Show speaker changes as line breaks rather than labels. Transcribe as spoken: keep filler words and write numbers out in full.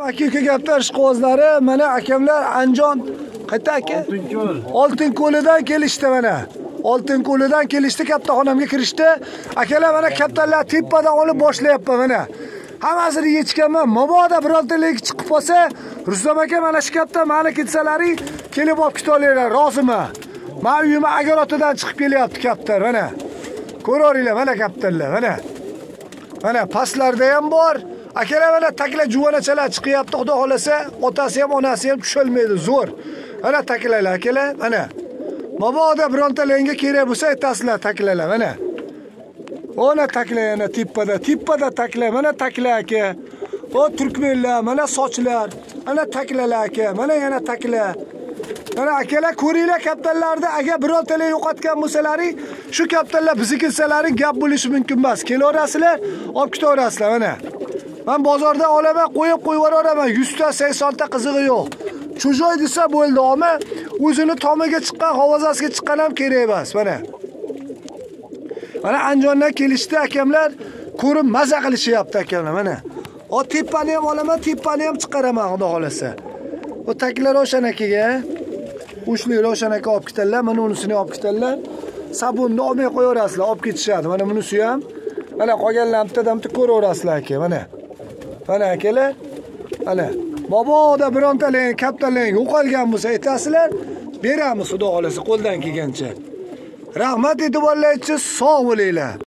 aka-uka gaplar ishqibozlari, mana akamlar Anjon qayta aka? Oltinko'lidan kelishdi mana. Oltinko'lidan kelishdi, kattaxonamga kirishdi. Akalar mana kaptanlar tepadan olib boshlayapman mana. Hammasini yechganman. Mabodo birontaligi chiqib qolsa, Rustam aka mana shu kaptan mani ketsalaring kelib olib ketolinglar, roziman. Men uyim Agorotidan chiqib kelyapti kaptan mana. Ko'raveringlar mana kaptanlar mana. Mana pastlarda ham bor. Akalar mana takla juvonachalar chiqyapti, xudo xolasa, otasi ham onasi ham tusholmaydi, zo'r. Mana taklalar akalar, mana. Mabodo birontalarga kerak bo'lsa aytasizlar taklalar mana. Ona takla yana tepada, tepada takla, mana takla aka. O turkmenlar, mana sochlar, mana taklalar aka, mana yana takla. Mana akalar ko'ringlar kaptanlarda, agar birontalar yo'qotgan bo'lsalaring, shu kaptanlar bizni kelsalaring gap bo'lishi mumkin emas. Kelaverasizlar, olib ketaverasizlar mana. Men bozordan olaman, qo'yib qo'yib yuboraman. yuz ta sakson ta qizig'i yo'q. Chujoy desa bo'ldi, ammo o'zini tomiga chiqqan, havozasiga chiqqan ham kerak emas mana. Mana Anjondan kelishdi akamlar, ko'rib maza qilishyapti akamlar mana. O tepani ham olaman, tepani ham chiqaraman, xudo xolasa. O taklar o'shanakaga, ushli o'shanaka olib ketadilar, mana unisini olib ketadilar. Sabunni olmay qo'yaverasizlar, olib ketishadi. Mana bunisi ham, mana qolganlarni bittadan-bitta ko'raverasizlar aka, mana. Mana akalar, mana. Mabodo birontalar, kaptanlar yo'qolgan bo'lsa aytasizlar, beramiz xudo xolasa qo'ldan kelgancha. Rahmat e'tiborlar uchun sog' bo'linglar.